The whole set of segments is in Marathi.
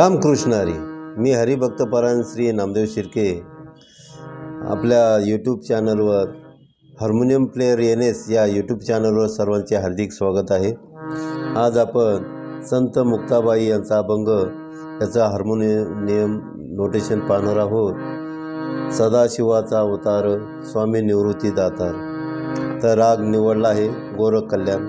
रामकृष्ण हरी. मी हरिभक्त परायण श्री नामदेव शिर्के आपल्या यूट्यूब चॅनलवर हार्मोनियम प्लेयर NS या यूट्यूब चॅनलवर सर्वांचे हार्दिक स्वागत आहे. आज आपण संत मुक्ताबाई यांचा अभंग याचा हार्मोनियम नोटेशन पाहणार आहोत. सदाशिवाचा अवतार स्वामी निवृत्ती दातार. तर राग निवडला आहे गोरख कल्याण.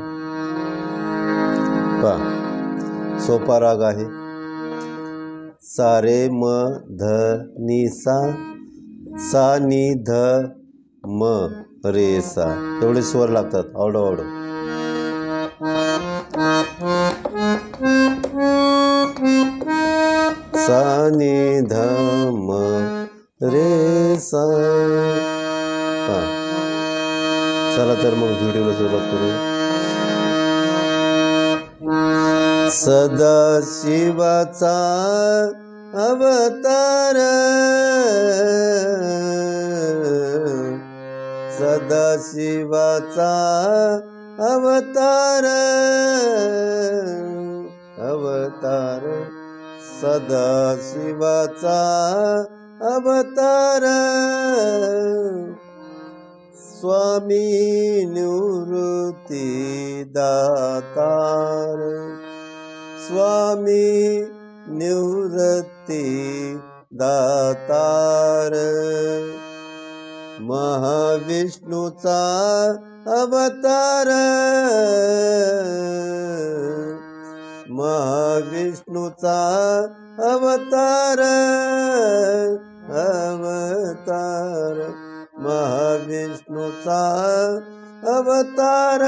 पहा, सोपा राग आहे. सा रे म ध नि सा, सा नि ध म रे सा, एवढे स्वर लागतात. आवडो सा नि ध म रे सा. चला तर मग व्हिडिओला सुरुवात करू. सदाशिवाचा अवतार, सदाशिवाचा अवतार, अवतार, सदाशिवाचा अवतार, स्वामी निवृत्ती दातार, स्वामी निवृत्ती दातार, महाविष्णूचा अवतार, महाविष्णूचा अवतार, अवतार, महाविष्णूचा अवतार,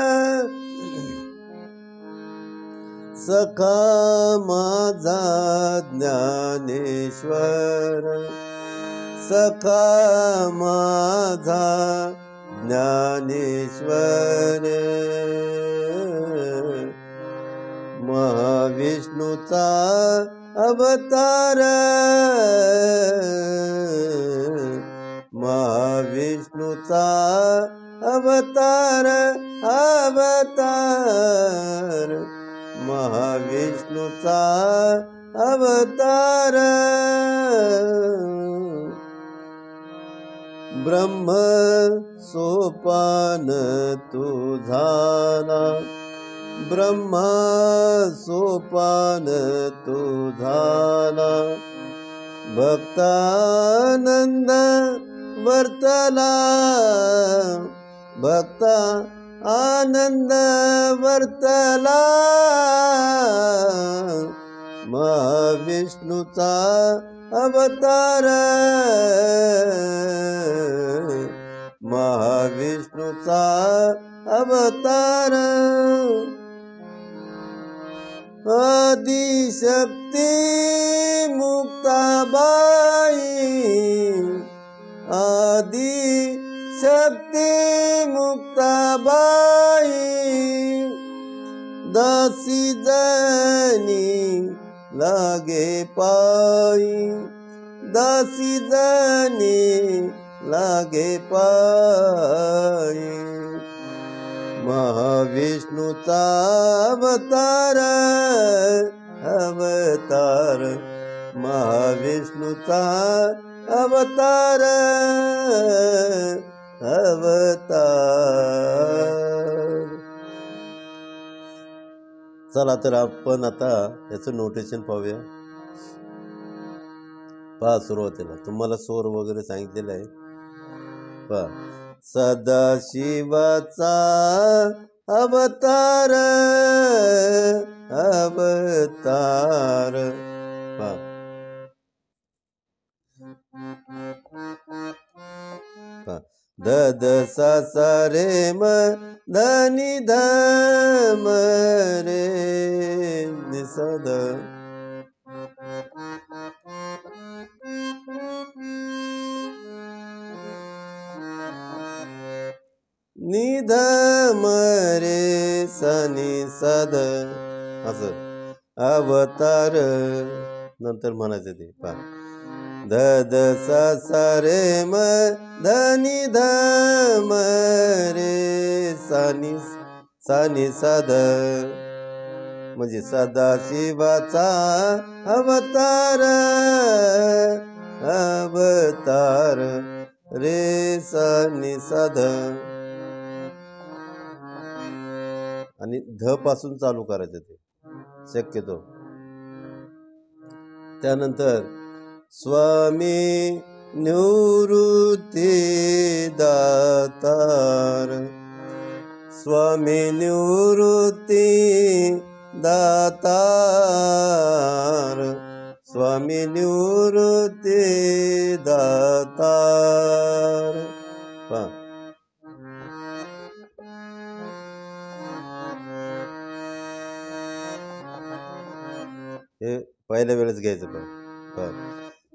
सखा माझा ज्ञानेश्वर, सखा माझा ज्ञानेश्वर, महाविष्णूचा अवतार, महाविष्णूचा अवतार, अवतार, महाविष्णूचा अवतार, ब्रह्म सोपान तुझाला, ब्रह्मा सोपान तुझाला, भक्तानंद वर्तला, भक्ता आनंद वर्तला, महाविष्णूचा अवतार, महाविष्णूचा अवतार, आदिशक्ती मुक्ताबाई, आदिशक्ती मुक्ताबाई, दासी जनी लागे पायी, दासी जनी लागे पायी, महाविष्णूचा अवतार, अवतार, महाविष्णूचा अवतार, अवतार. चला तर आपण आता याचं नोटेशन पाहूया. पहा, सुरुवातीला तुम्हाला स्वर वगैरे सांगितलेलं आहे. पहा, सदाशिवाचा अवतार, अवतार. पहा, द द सा सा रे म ध नि ध म रे नि सा ध, नि ध म रे सा नि सा ध, असं अवतार नंतर म्हणायचं ते. पहा, ध द सा सा रे म ध नि ध म रे सा नि सा ध, म्हणजे सदाशिवाचा अवतार अवतार रे सा नि सा ध आणि ध पासून चालू करायचं ते शक्यतो. त्यानंतर स्वामी निवृत्ती दातार, स्वामी निवृत्ती दातार, स्वामी निवृत्ती दातार. पहा हे पहिल्या वेळेस घ्यायचं. पण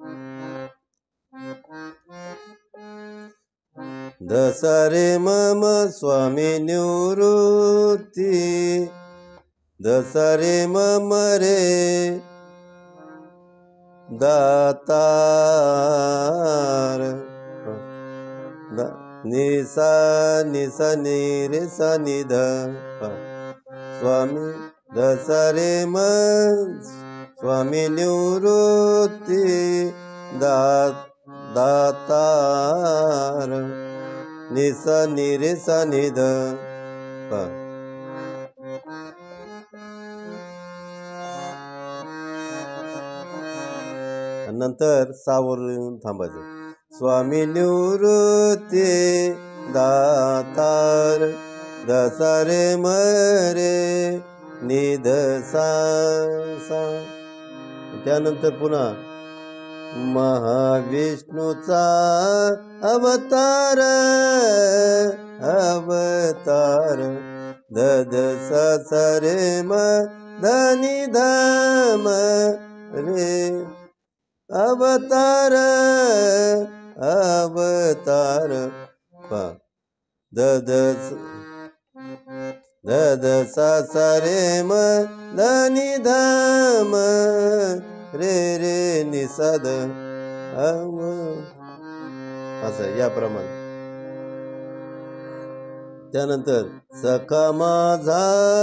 दसरे मम स्वामी निवृत्ती, दसरे मम रे दातार, निसा निसा नि रे सा नि ध. स्वामी दसरे म स्वामी निवृत्ती दातार, निसा नि रे सा नि ध. नंतर सावर येऊन थांबायचं. स्वामी निवृत्ती दातार, दसरे मरे निध सा सा. त्यानंतर पुन्हा महाविष्णूचा अवतार अवतार ध स स रे म ध नि ध म रे अवतार अवतार. द द द द सा सा रे म ध नि ध म रे रे नि सा ध. असं याप्रमाणे. त्यानंतर सखा माझा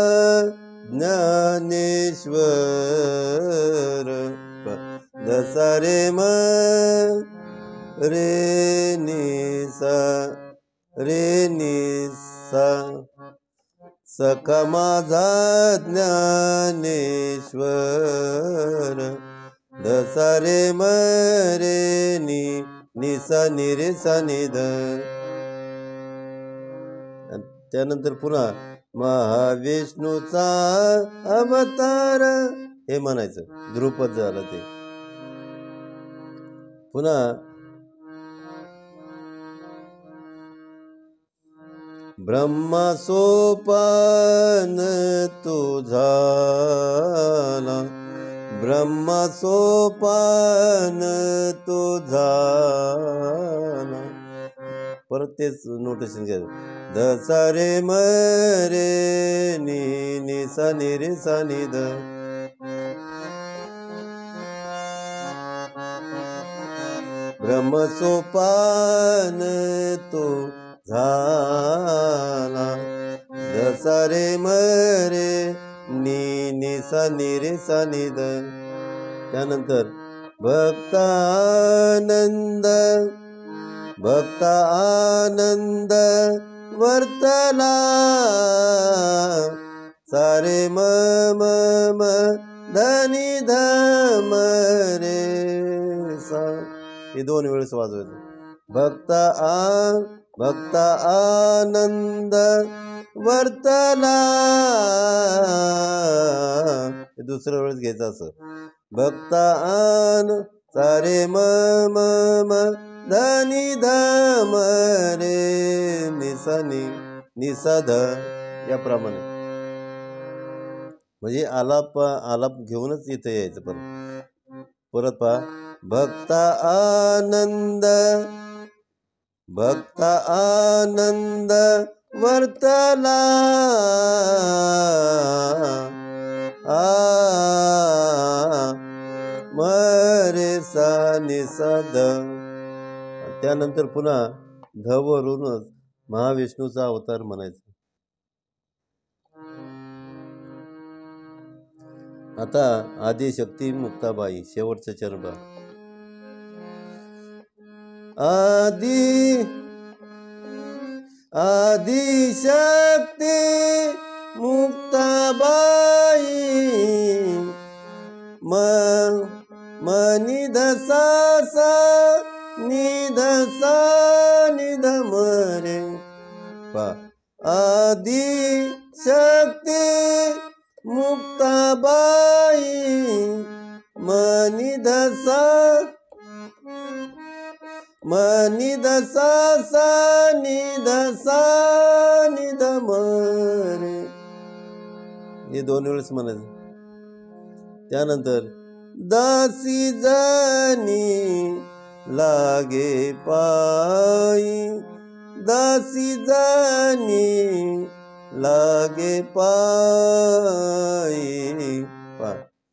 ज्ञानेश्वर, दसा रे म रे नि सा रे नि सा. सखा माझा ज्ञानेश्वर, दसा रे म रे नि सा नि रे सा नि ध. त्यानंतर पुन्हा महाविष्णूचा अवतार हे म्हणायचं. ध्रुपद झालं ते. पुन्हा ब्रह्मा सोपान तुझाला, ब्रह्मा सोपान तुझाला. परत तेच नोटेशन घ्यायचं. दसा रे म रे नि सा नि रे सा नि ध. ब्रह्म सोपान तो झाला, दसा रे म रे नि सा नि रे सा नि ध. त्यानंतर भक्तानंद भक्त आनंद वर्तला, सारे म धनी ध म रे सा. हे दोन वेळेस वाजवायचं. भक्त आनंद वर्तला, हे दुसऱ्या वेळेस घ्यायचं असं. भक्त आन सारे म धनी ध म रे निसा निसा ध. याप्रमाणे म्हणजे आलाप घेऊनच इथं यायचं. परत पहा. भक्त आनंद वर्तला, म रे सा नि सा ध. त्यानंतर पुन्हा ध वरूनच महाविष्णूचा अवतार म्हणायचं. आता आदिशक्ती मुक्ताबाई शेवटचं चरण पहा. आदिशक्ती मुक्ताबाई निध सा सा निध सा निध मरे पा. आदिशक्ती मुक्ताबाई निध सा सा निध सा निध मरे. हे 2 वेळेस म्हणायचं. त्यानंतर दासी जनी लागे पायी दासी जनी लागे पायी पा.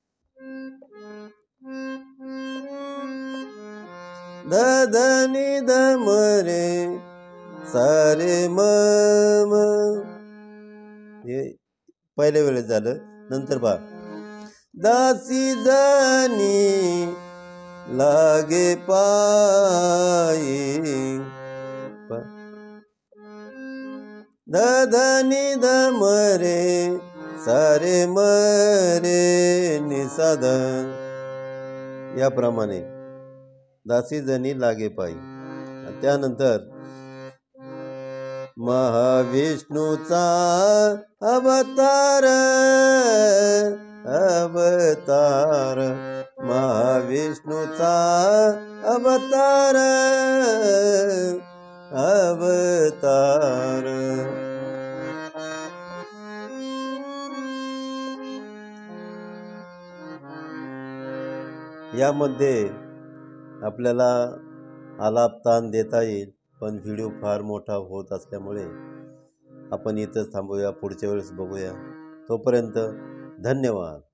धनी धमरे सारे मम. हे पहिल्या वेळेस झालं. नंतर पहा. दासी जनी लागे पायी धनी धमरे सारे मरे निसाधन. याप्रमाणे दासी जनी लागे पायी. त्यानंतर महाविष्णूचा अवतार अवतार महाविष्णूचा अवतार अवतार. यामध्ये आपल्याला आलाप ताण देता येईल, पण व्हिडिओ फार मोठा होत असल्यामुळे आपण इथंच थांबूया. पुढच्या वेळेस बघूया. तोपर्यंत धन्यवाद.